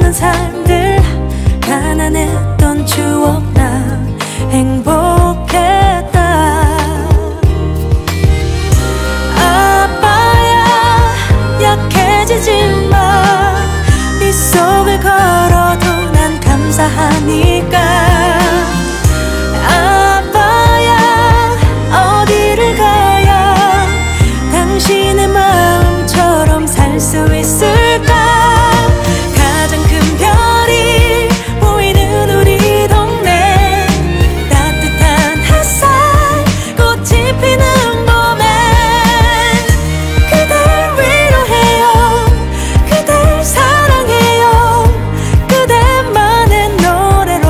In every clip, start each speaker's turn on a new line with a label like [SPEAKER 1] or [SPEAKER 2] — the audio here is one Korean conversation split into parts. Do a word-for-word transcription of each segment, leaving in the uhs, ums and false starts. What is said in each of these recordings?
[SPEAKER 1] 힘들었던 삶들, 가난했던 추억 나 행복했다. 아빠야 약해지지 마. 빗속을 걸어도 난 감사하니까. 아빠야 어디를 가야 당신의 마음처럼 살 수 있을까. 가장 큰 별이 보이는 우리 동네, 따뜻한 햇살 꽃이 피는 봄에 그댈 위로해요, 그댈 사랑해요, 그대만의 노래로.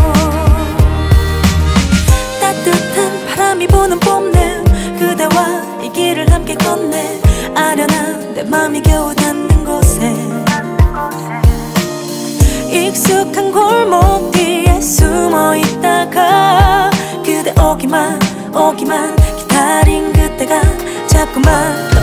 [SPEAKER 1] 따뜻한 바람이 부는 봄내, 그대와 이 길을 함께 걷네. 아련한 내 맘이 겨우 닿는 곳에, 익숙한 골목 뒤에 숨어 있다가 그대 오기만 오기만 기다린 그때가 자꾸만